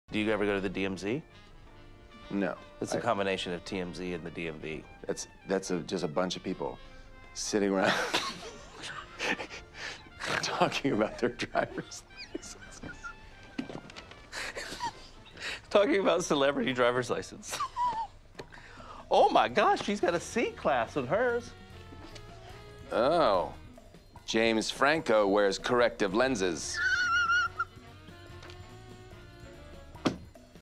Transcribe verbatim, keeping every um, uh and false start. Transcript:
Do you ever go to the D M Z? No. It's a I, combination of T M Z and the D M V. That's, that's a, just a bunch of people sitting around talking about their driver's licenses. Talking about celebrity driver's license. Oh my gosh, she's got a C class on hers. Oh. James Franco wears corrective lenses.